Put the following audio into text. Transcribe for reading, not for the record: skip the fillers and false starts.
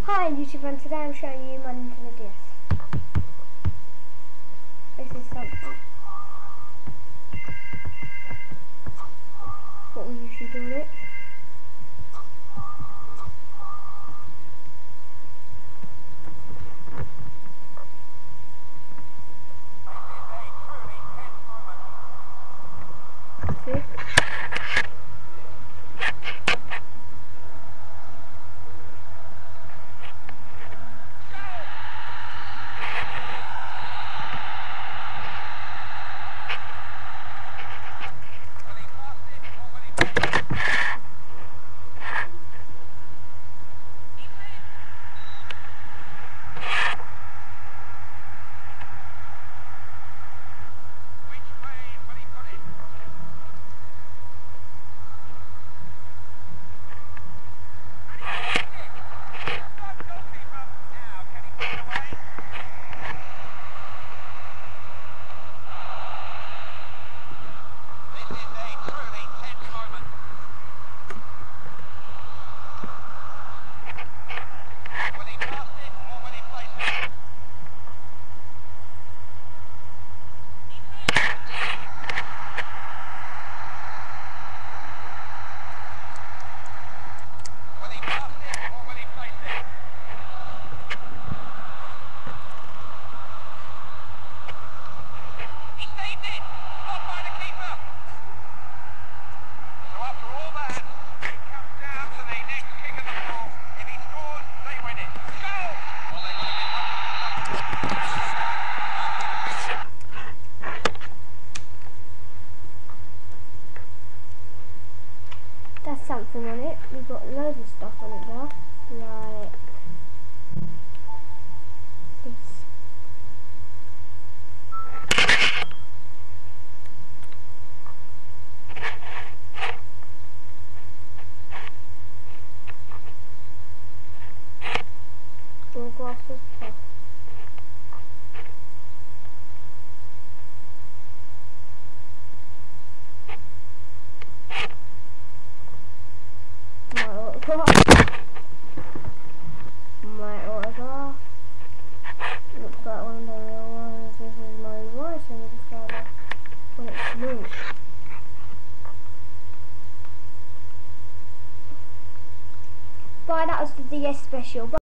Hi YouTube, and today I'm showing you my Nintendo DS. This is something what we usually do with it. See? That's something on it. We've got loads of stuff on it now, like this. All glasses plus. My autograph. Looks like one of the real ones. This is my voice and it's got when it's loose. Bye, that was the DS special. Bye.